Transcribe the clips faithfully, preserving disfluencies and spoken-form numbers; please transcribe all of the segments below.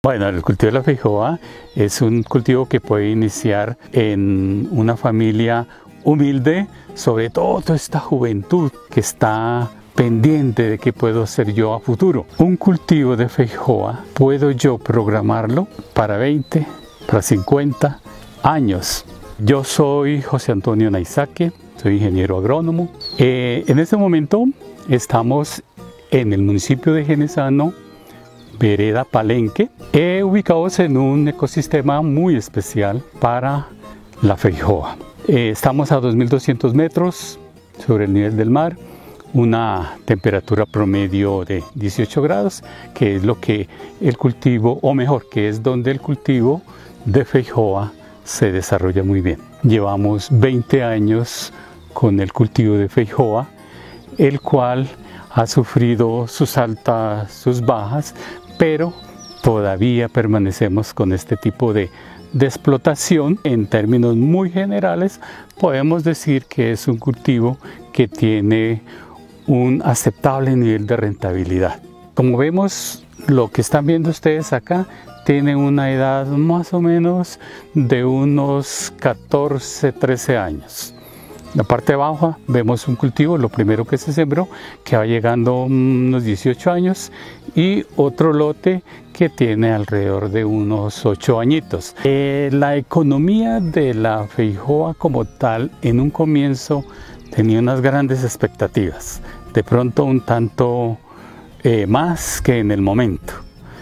Bueno, el cultivo de la feijoa es un cultivo que puede iniciar en una familia humilde, sobre todo toda esta juventud que está pendiente de qué puedo hacer yo a futuro. Un cultivo de feijoa puedo yo programarlo para veinte, para cincuenta años. Yo soy José Antonio Naizaque, soy ingeniero agrónomo. Eh, en este momento estamos en el municipio de Genesano, vereda Palenque, eh, ubicados en un ecosistema muy especial para la feijoa. Eh, estamos a dos mil doscientos metros sobre el nivel del mar, una temperatura promedio de dieciocho grados, que es lo que el cultivo, o mejor, que es donde el cultivo de feijoa se desarrolla muy bien. Llevamos veinte años con el cultivo de feijoa, el cual ha sufrido sus altas, sus bajas, pero todavía permanecemos con este tipo de, de explotación. En términos muy generales, podemos decir que es un cultivo que tiene un aceptable nivel de rentabilidad. Como vemos, lo que están viendo ustedes acá tiene una edad más o menos de unos catorce, trece años. En la parte baja vemos un cultivo, lo primero que se sembró, que va llegando a unos dieciocho años, y otro lote que tiene alrededor de unos ocho añitos. Eh, la economía de la feijoa como tal, en un comienzo tenía unas grandes expectativas, de pronto un tanto eh, más que en el momento.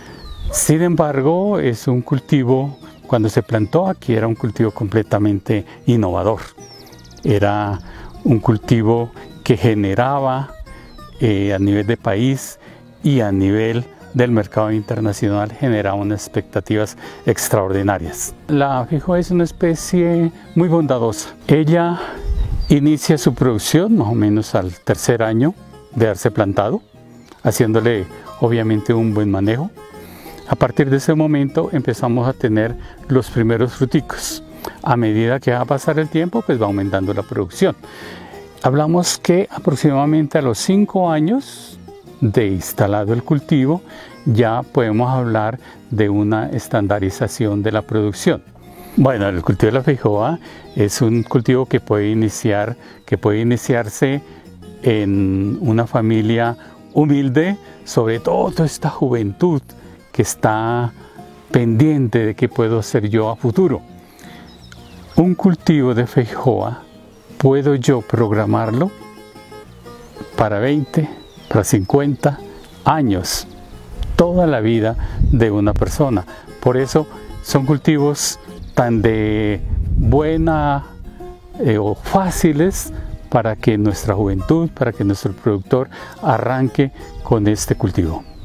Sin embargo, es un cultivo, cuando se plantó aquí era un cultivo completamente innovador. Era un cultivo que generaba eh, a nivel de país y a nivel del mercado internacional, generaba unas expectativas extraordinarias. La feijoa es una especie muy bondadosa. Ella inicia su producción más o menos al tercer año de haberse plantado, haciéndole obviamente un buen manejo. A partir de ese momento empezamos a tener los primeros fruticos. A medida que va a pasar el tiempo, pues va aumentando la producción. Hablamos que aproximadamente a los cinco años de instalado el cultivo, ya podemos hablar de una estandarización de la producción. Bueno, el cultivo de la feijoa es un cultivo que puede iniciar, que puede iniciarse en una familia humilde, sobre todo toda esta juventud que está pendiente de qué puedo hacer yo a futuro. Un cultivo de feijoa puedo yo programarlo para veinte, para cincuenta años, toda la vida de una persona. Por eso son cultivos tan de buena eh, o fáciles para que nuestra juventud, para que nuestro productor arranque con este cultivo.